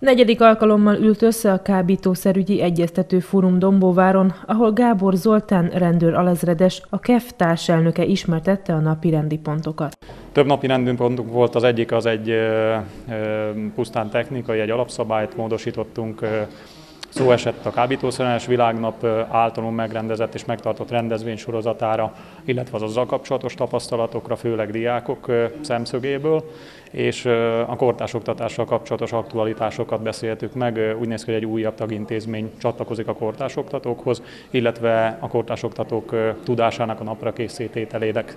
Negyedik alkalommal ült össze a kábítószerügyi egyeztető fórum Dombóváron, ahol Gábor Zoltán rendőr alezredes, a KEF társelnöke ismertette a napirendi pontokat. Több napirendi pontunk volt, az egyik az egy pusztán technikai, egy alapszabályt módosítottunk. Szó esett a kábítószerellenes világnap általunk megrendezett és megtartott rendezvénysorozatára, illetve az azzal kapcsolatos tapasztalatokra, főleg diákok szemszögéből, és a kortárs oktatással kapcsolatos aktualitásokat beszéltük meg. Úgy néz ki, hogy egy újabb tagintézmény csatlakozik a kortárs oktatókhoz, illetve a kortárs oktatók tudásának a napra készítételének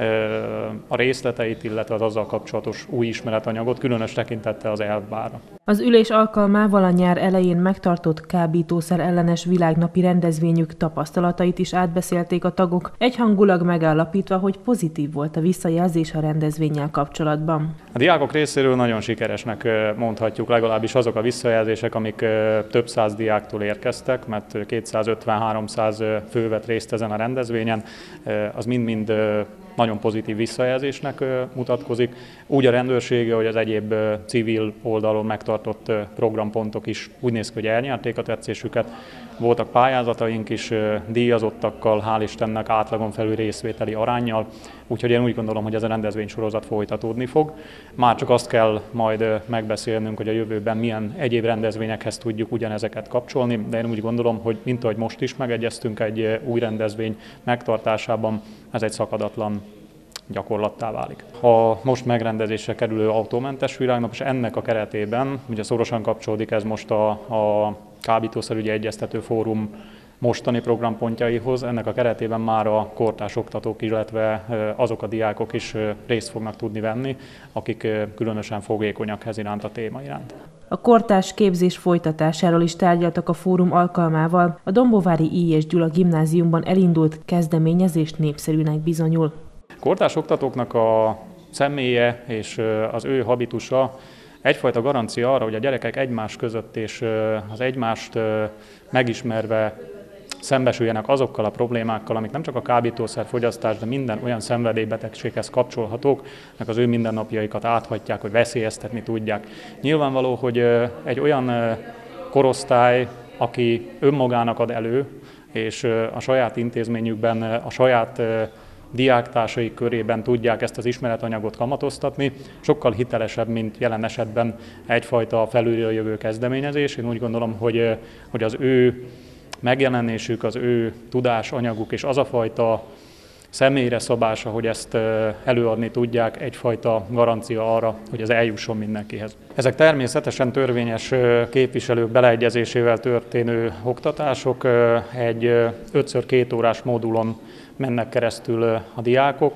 a részleteit, illetve az azzal kapcsolatos új ismeretanyagot, különös tekintettel az elvbárra. Az ülés alkalmával a nyár elején megtartott kábítószer ellenes világnapi rendezvényük tapasztalatait is átbeszélték a tagok, egyhangulag megállapítva, hogy pozitív volt a visszajelzés a rendezvénnyel kapcsolatban. A diákok részéről nagyon sikeresnek mondhatjuk, legalábbis azok a visszajelzések, amik több száz diáktól érkeztek, mert 250-300 fő vett részt ezen a rendezvényen, az mind-mind nagyon pozitív visszajelzésnek mutatkozik. Úgy a rendőrsége, hogy az egyéb civil oldalon megtartott programpontok is úgy néz ki, hogy elnyerték a tetszésüket. Voltak pályázataink is díjazottakkal, hál' Istennek átlagon felül részvételi aránnyal, úgyhogy én úgy gondolom, hogy ez a rendezvénysorozat folytatódni fog. Már csak azt kell majd megbeszélnünk, hogy a jövőben milyen egyéb rendezvényekhez tudjuk ugyanezeket kapcsolni, de én úgy gondolom, hogy mint ahogy most is megegyeztünk egy új rendezvény megtartásában, ez egy szakadatlan gyakorlattá válik. A most megrendezésre kerülő autómentes világnap, és ennek a keretében, ugye szorosan kapcsolódik ez most a kábítószerügyi egyeztető fórum mostani programpontjaihoz, ennek a keretében már a kortárs oktatók, illetve azok a diákok is részt fognak tudni venni, akik különösen fogékonyak ez iránt a téma iránt. A kortárs képzés folytatásáról is tárgyaltak a fórum alkalmával, a Dombóvári I. és Gyula gimnáziumban elindult kezdeményezés népszerűnek bizonyul. Kortárs oktatóknak a személye és az ő habitusa egyfajta garancia arra, hogy a gyerekek egymás között és az egymást megismerve szembesüljenek azokkal a problémákkal, amik nem csak a kábítószerfogyasztás, de minden olyan szenvedélybetegséghez kapcsolhatók, meg az ő mindennapjaikat áthatják, hogy veszélyeztetni tudják. Nyilvánvaló, hogy egy olyan korosztály, aki önmagának ad elő, és a saját intézményükben, a saját diáktársaik körében tudják ezt az ismeretanyagot kamatoztatni, sokkal hitelesebb, mint jelen esetben egyfajta felülről jövő kezdeményezés. Én úgy gondolom, hogy az ő megjelenésük, az ő tudásanyaguk és az a fajta személyre szabása, hogy ezt előadni tudják, egyfajta garancia arra, hogy ez eljusson mindenkihez. Ezek természetesen törvényes képviselők beleegyezésével történő oktatások, egy 5x2 órás módulon mennek keresztül a diákok.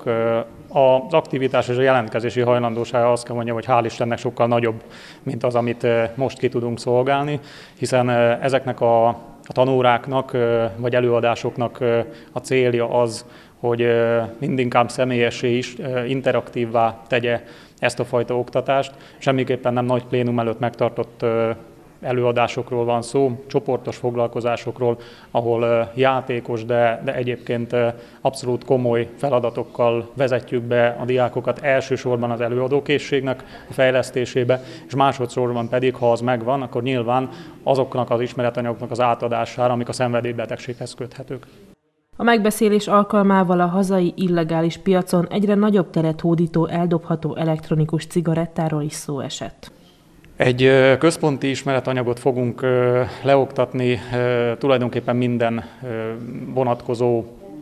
Az aktivitás és a jelentkezési hajlandósága, azt kell mondjam, hogy hál' Istennek sokkal nagyobb, mint az, amit most ki tudunk szolgálni, hiszen ezeknek a tanóráknak vagy előadásoknak a célja az, hogy mindinkább személyessé is, interaktívvá tegye ezt a fajta oktatást. Semmiképpen nem nagy plénum előtt megtartott előadásokról van szó, csoportos foglalkozásokról, ahol játékos, de egyébként abszolút komoly feladatokkal vezetjük be a diákokat elsősorban az előadókészségnek a fejlesztésébe, és másodszorban pedig, ha az megvan, akkor nyilván azoknak az ismeretanyagoknak az átadására, amik a szenvedélybetegséghez köthetők. A megbeszélés alkalmával a hazai illegális piacon egyre nagyobb teret hódító eldobható elektronikus cigarettáról is szó esett. Egy központi ismeretanyagot fogunk leoktatni tulajdonképpen minden vonatkozó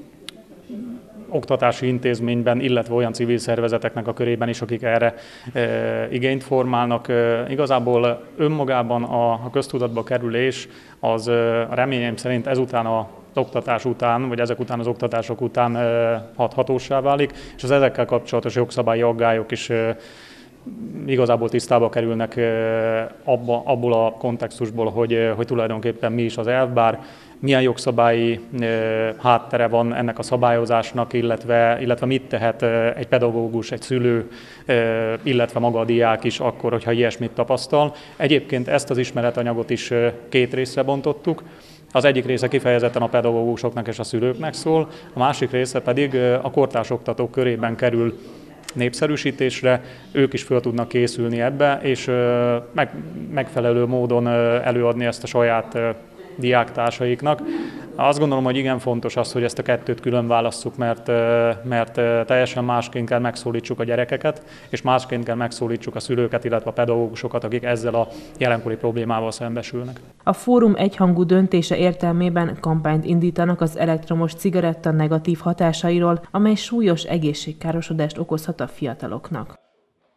oktatási intézményben, illetve olyan civil szervezeteknek a körében is, akik erre igényt formálnak. Igazából önmagában a köztudatba kerülés az reményeim szerint ezután az oktatás után, vagy ezek után az oktatások után hathatóssá válik, és az ezekkel kapcsolatos jogszabályi aggályok is igazából tisztába kerülnek abból a kontextusból, hogy tulajdonképpen mi is az elvbár, milyen jogszabályi háttere van ennek a szabályozásnak, illetve mit tehet egy pedagógus, egy szülő, illetve maga a diák is akkor, hogyha ilyesmit tapasztal. Egyébként ezt az ismeretanyagot is két részre bontottuk. Az egyik része kifejezetten a pedagógusoknak és a szülőknek szól, a másik része pedig a kortárs oktatók körében kerül népszerűsítésre, ők is föl tudnak készülni ebbe, és megfelelő módon előadni ezt a saját diáktársaiknak. Azt gondolom, hogy igen fontos az, hogy ezt a kettőt külön válasszuk, mert teljesen másként kell megszólítsuk a gyerekeket, és másként kell megszólítsuk a szülőket, illetve a pedagógusokat, akik ezzel a jelenkori problémával szembesülnek. A fórum egyhangú döntése értelmében kampányt indítanak az elektromos cigaretta negatív hatásairól, amely súlyos egészségkárosodást okozhat a fiataloknak.